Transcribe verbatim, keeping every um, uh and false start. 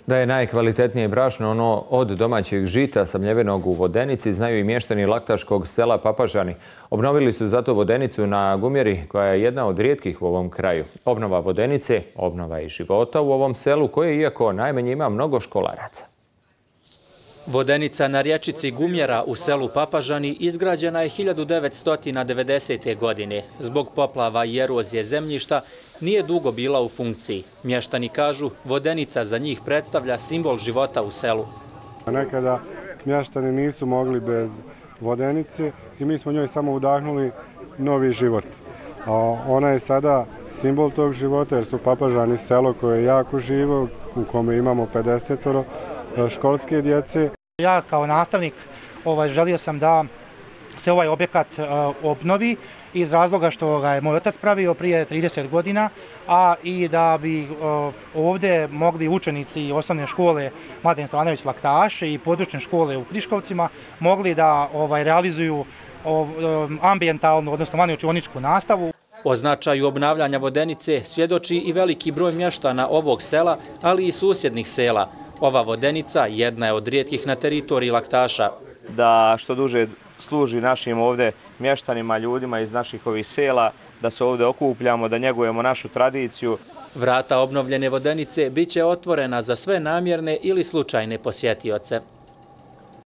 Da je najkvalitetnije brašno ono od domaćeg žita samljevenog u Vodenici znaju i mještani laktaškog sela Papažani. Obnovili su zato vodenicu na Gumjeri, koja je jedna od rijetkih u ovom kraju. Obnova vodenice, obnova i života u ovom selu koje, iako najmanje, ima mnogo školaraca. Vodenica na rječici Gumjera u selu Papažani izgrađena je hiljadu devetsto devedesete. godine. Zbog poplava i erozije zemljišta nije dugo bila u funkciji. Mještani kažu, vodenica za njih predstavlja simbol života u selu. Nekada mještani nisu mogli bez vodenice i mi smo njoj samo udahnuli novi život. Ona je sada simbol tog života jer su Papažani selo koje je jako živo, u kome imamo pedeset školske djece. Ja kao nastavnik ovaj, želio sam da se ovaj objekat uh, obnovi iz razloga što ga je moj otac pravio prije trideset godina, a i da bi uh, ovdje mogli učenici osnovne škole Mladen Stevanović Laktaš i područne škole u Kriškovcima mogli da ovaj, realizuju uh, ambijentalnu, odnosno vanjučeničku nastavu. O značaju obnavljanja vodenice svjedoči i veliki broj mještana ovog sela, ali i susjednih sela. Ova vodenica jedna je od rijetkih na teritoriji Laktaša. Da što duže služi našim ovdje mještanima, ljudima iz naših ovih sela, da se ovdje okupljamo, da njegujemo našu tradiciju. Vrata obnovljene vodenice bit će otvorena za sve namjerne ili slučajne posjetioce.